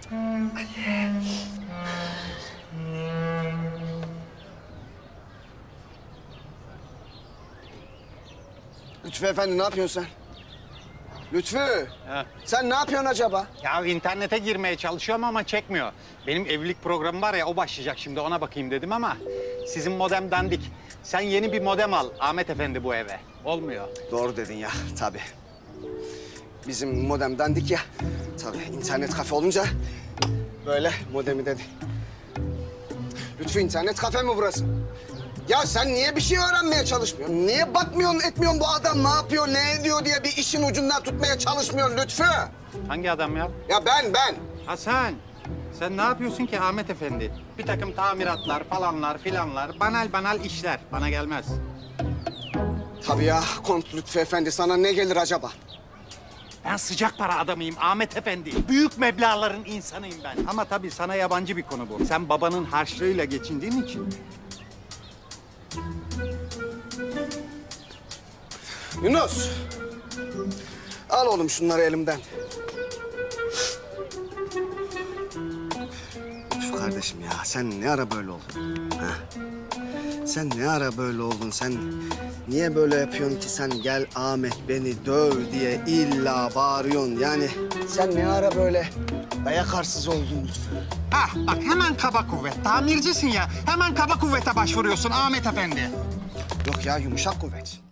Lütfü Efendi ne yapıyorsun sen? Lütfü, Ha. sen ne yapıyorsun acaba? Ya internete girmeye çalışıyorum ama çekmiyor. Benim evlilik programım var ya, o başlayacak şimdi, ona bakayım dedim ama sizin modem dandik. Sen yeni bir modem al Ahmet Efendi bu eve. Olmuyor. Doğru dedin ya, tabii. Bizim modem dandik ya. Tabii internet kafe olunca böyle modemi dedi. Lütfü internet kafe mi burası? Ya sen niye bir şey öğrenmeye çalışmıyorsun? Niye bakmıyorsun, etmiyorsun bu adam ne yapıyor, ne ediyor diye bir işin ucundan tutmaya çalışmıyorsun Lütfü? Hangi adam ya? Ya ben. Ha sen ne yapıyorsun ki Ahmet Efendi? Bir takım tamiratlar falanlar filanlar, banal işler. Bana gelmez. Tabii ya, Kont Lütfü Efendi sana ne gelir acaba? Ben sıcak para adamıyım Ahmet Efendi. Büyük meblağların insanıyım ben. Ama tabii sana yabancı bir konu bu. Sen babanın harçlığıyla geçindiğin için. Yunus, al oğlum şunları elimden. Lütfü kardeşim ya, sen ne ara böyle oldun? Ha? Sen ne ara böyle oldun? Sen niye böyle yapıyorsun ki? Sen gel Ahmet beni döv diye illa bağırıyorsun. Yani sen ne ara böyle dayak arsız oldun Lütfü? Ah bak, hemen kaba kuvvet. Tamircisin ya. Hemen kaba kuvvete başvuruyorsun Ahmet Efendi. Yok ya, yumuşak kuvvet.